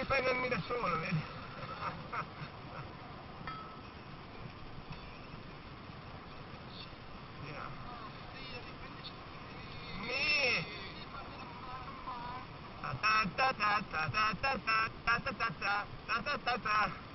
difendermi da solo, vedi? Yeah. Me. Ta ta ta ta ta ta ta ta ta ta ta ta ta ta ta.